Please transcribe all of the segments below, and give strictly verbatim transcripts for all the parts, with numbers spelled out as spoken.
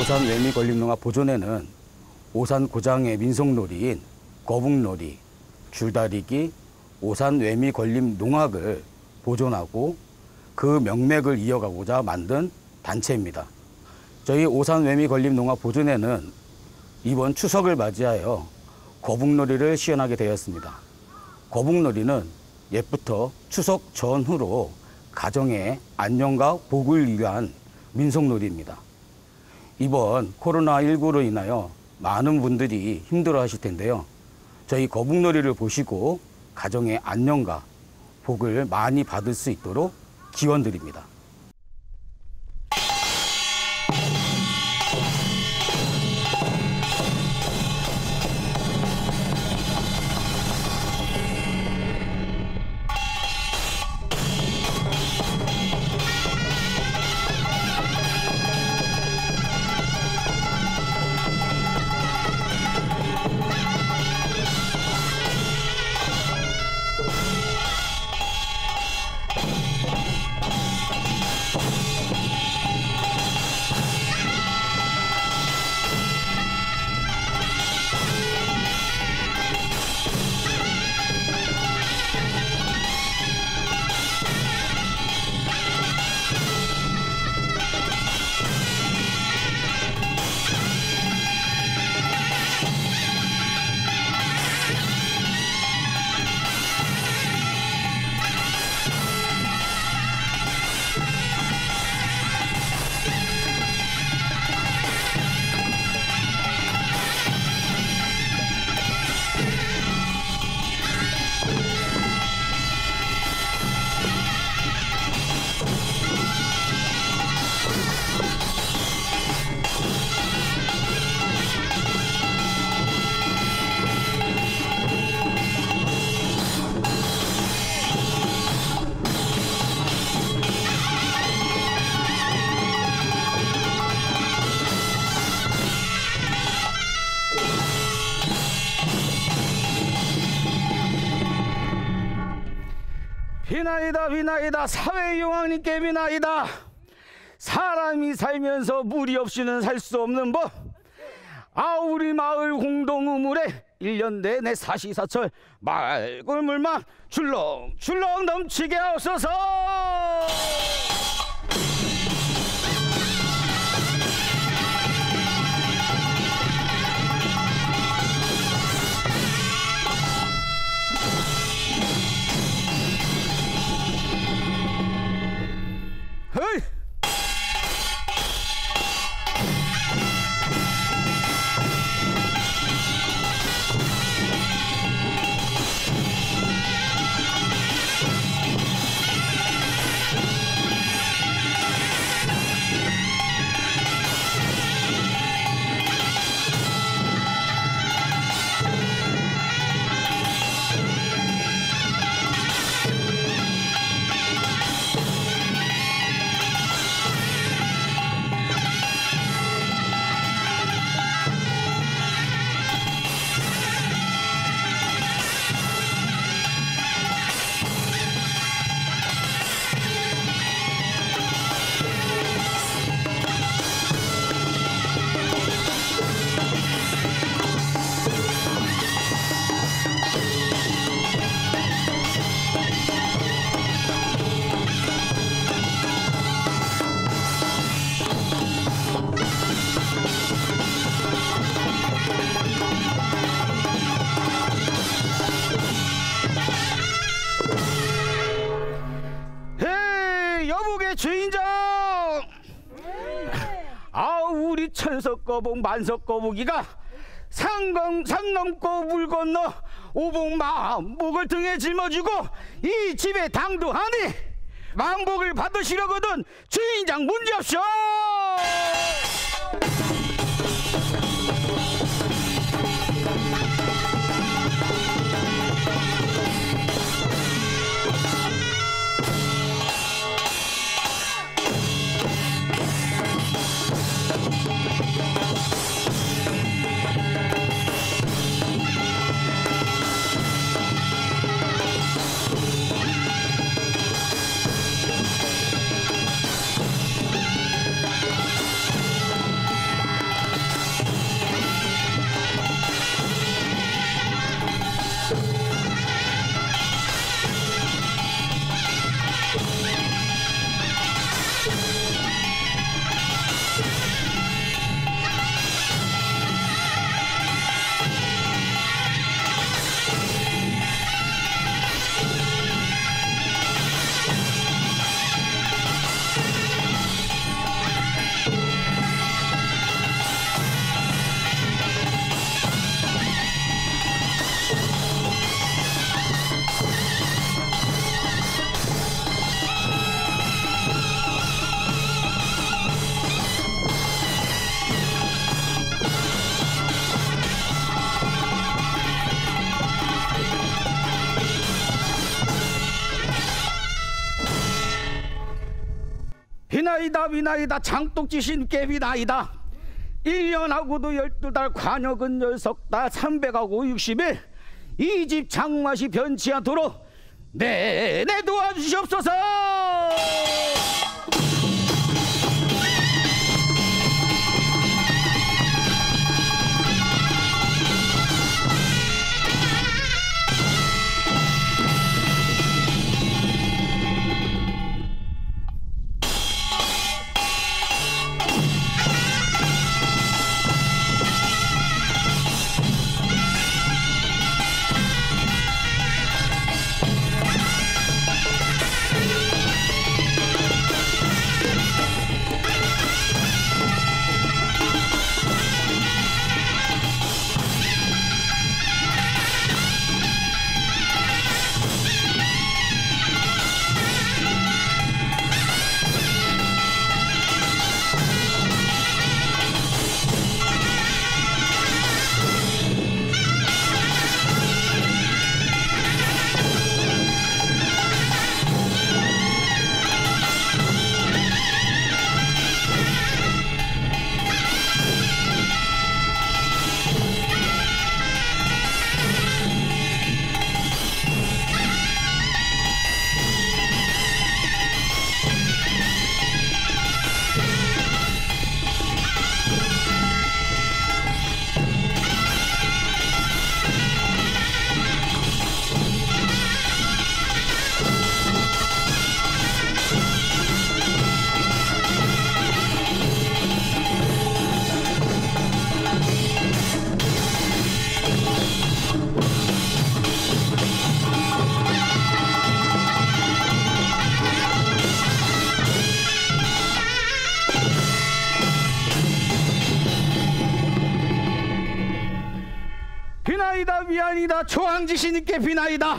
오산 외미권림농화 보존에는 오산 고장의 민속놀이인 거북놀이, 줄다리기, 오산 외미권림농학을 보존하고 그 명맥을 이어가고자 만든 단체입니다. 저희 오산 외미권림농화 보존에는 이번 추석을 맞이하여 거북놀이를 시연하게 되었습니다. 거북놀이는 옛부터 추석 전후로 가정의 안녕과 복을 위한 민속놀이입니다. 이번 코로나 십구로 인하여 많은 분들이 힘들어 하실 텐데요. 저희 거북놀이를 보시고 가정의 안녕과 복을 많이 받을 수 있도록 기원드립니다. 비나이다 비나이다 사회용왕님께 비나이다. 사람이 살면서 물이 없이는 살 수 없는 법. 아 우리 마을 공동우물에 일 년 내내 사시사철 맑은 물만 출렁출렁 넘치게 하옵소서. 헤이! 주인장! 아 우리 천석거북 만석거북이가 상강 산 넘고 물 건너 오복 만복을 등에 짊어지고 이 집에 당도하니 만복을 받으시려거든 주인장 문제없쇼. 비나이다 비나이다 장독지신 깨비나이다. 일 년하고도 열두 달 관역은 열석 달 삼백하고 육십 일 이 집 장맛이 변치 않도록 네네 도와주시옵소서. 비나이다 미안이다 초항지신님께 비나이다.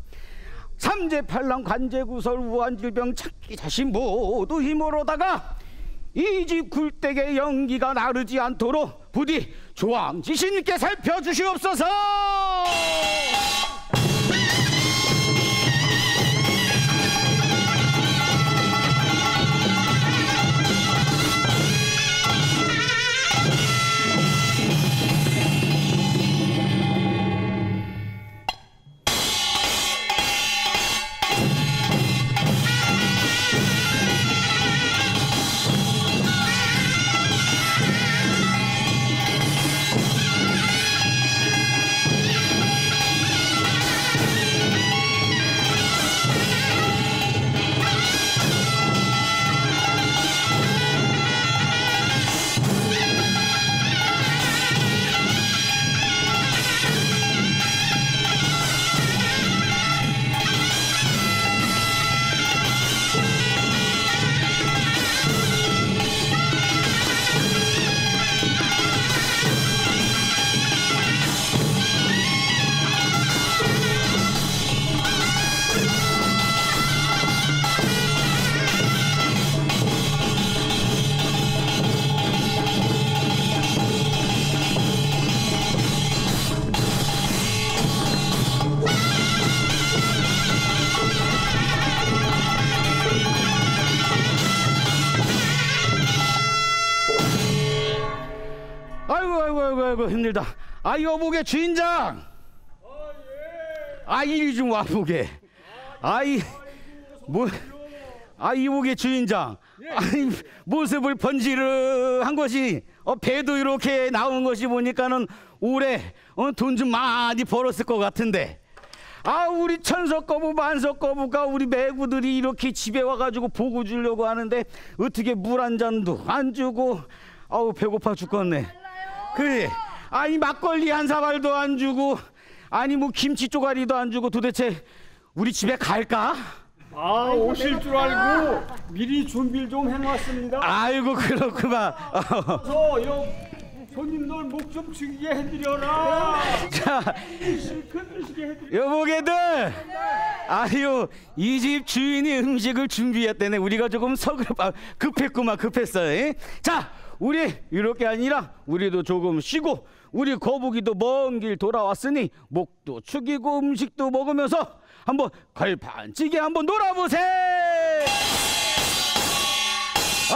삼재팔랑 관제구설 우한질병 찾기 자신 모두 힘으로다가 이 집 굴댁의 연기가 나르지 않도록 부디 조항지신님께 살펴주시옵소서. 아이고 아이고 아이고 아이고 힘들다. 아 여보게 주인장. 아 이리 좀 와보게. 아이 뭐 아 이보게 주인장. 아니 모습을 번지르한 것이 어, 배도 이렇게 나온 것이 보니까는 올해 어, 돈 좀 많이 벌었을 것 같은데. 아 우리 천석거부 만석거부가 우리 매구들이 이렇게 집에 와가지고 보고 주려고 하는데 어떻게 물 한 잔도 안 주고 아우 배고파 죽겠네. 그래 아니 막걸리 한 사발도 안 주고 아니 뭐 김치 쪼가리도 안 주고 도대체 우리 집에 갈까? 아 오실 줄 알고 미리 준비를 좀 해놨습니다. 아이고 그렇구만. 그래서 요 손님들 목 좀 죽이게 해드려라. 자 실컷 드시게 해드려. 여보게들 아유 이 집 주인이 음식을 준비했다네. 우리가 조금 서글 아, 급했구만 급했어. 에? 자 우리 이렇게 아니라 우리도 조금 쉬고 우리 거북이도 먼 길 돌아왔으니 목도 축이고 음식도 먹으면서 한번 걸판찌개 한번 놀아보세.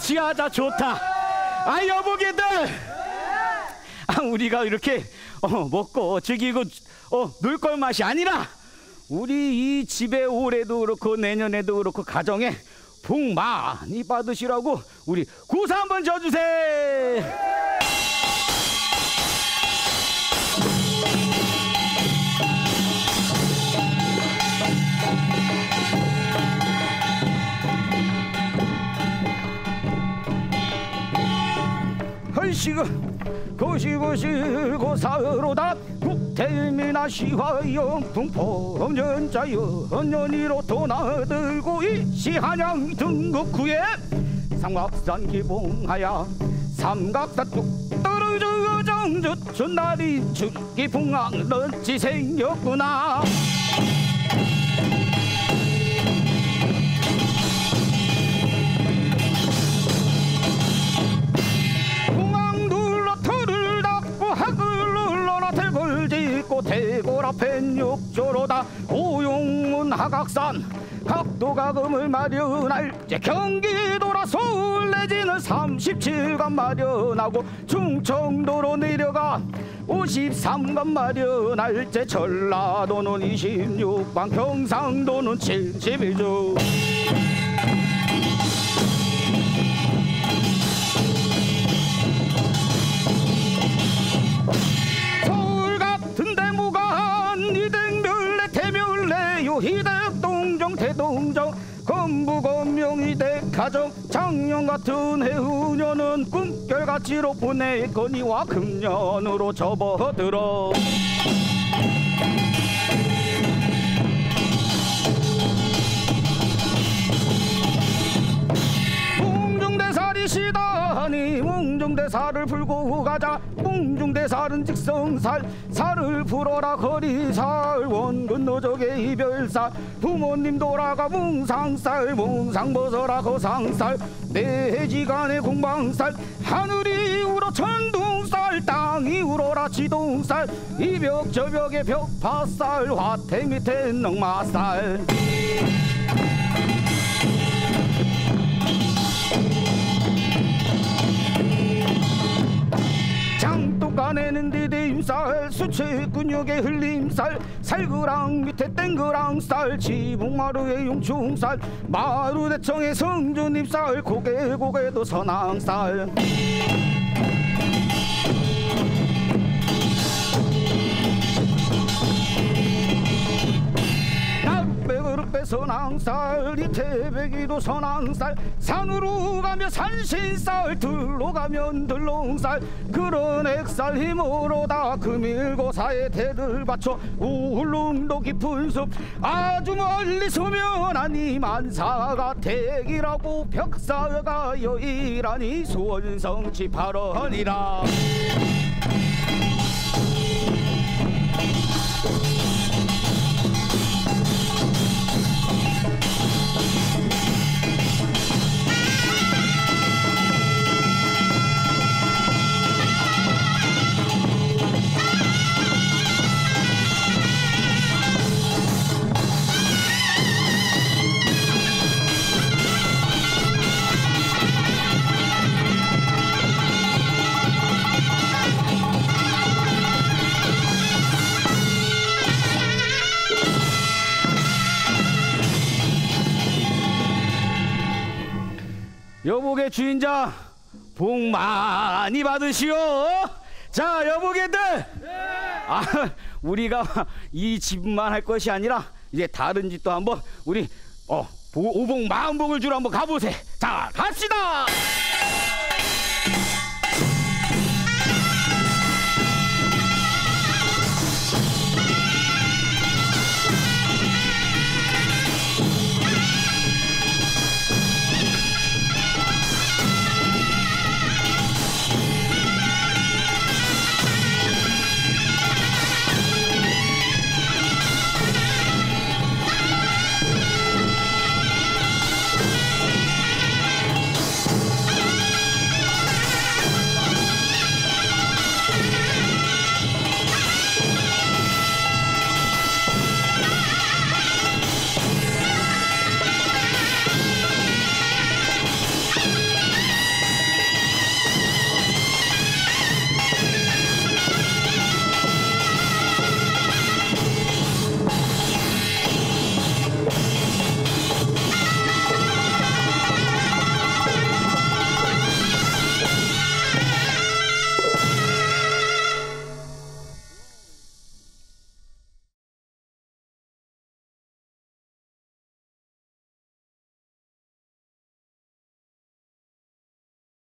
취하자 좋다. 아 여보게들, 아, 우리가 이렇게 어, 먹고 즐기고 어, 놀 걸 맛이 아니라 우리 이 집에 올해도 그렇고 내년에도 그렇고 가정에 복 많이 받으시라고 우리 고사 한번 져주세요. 헐시그 고시고시 고사로다 국태민아 시화영 풍포연자여 연연이로 도나들고 이시한양 등극 후에 삼각산 기봉하야 삼각산 뚝 떨어져 정주 춘날이 죽기 풍왕 런치 생겼구나. 대골 앞엔 육조로다 오용문 하각산 각도가금을 마련할 제 경기도라 서울 내지는 삼십칠 간 마련하고 충청도로 내려가 오십삼 간 마련할 제 전라도는 이십육 반 경상도는 칠십일 주. 희대 동정 대동정 건부 건명희대 가정 작년 같은 해운년은 꿈결같이로 보내거니와 금년으로 접어들어 웅중대살이시다니 웅중대살을 풀고 가자. 웅중대살은 직성살 살을 풀어라 거리살 원근 노적의 이별살 부모님 돌아가 뭉상살 뭉상 벗어라 거상살 내지간의 공방살 하늘이 울어 천둥살 땅이 울어라 지동살 이벽 저벽의 벽파살 화태 밑에 넉마살. 장독간에는 디딤살 수체 근육의 흘림살 살그랑 밑에 땡그랑살 지붕마루의 용충살 마루대청의 성주잎살 고개 고개도 선앙살. 그릇배 선앙살 이태백이도 선앙살 산으로 가면 산신살 들로 가면 들롱살 그런 액살 힘으로 다 금일고사의 대를 바쳐 울릉도 깊은 숲 아주 멀리 소면하니 만사가 택이라고 벽사가 여이라니 수원성치 발언이라. 여복의 주인장 복 많이 받으시오. 자 여복애들, 아, 우리가 이 집만 할 것이 아니라 이제 다른 집도 한번 우리 어 오복 마음복을 주러 한번 가보세. 자 갑시다.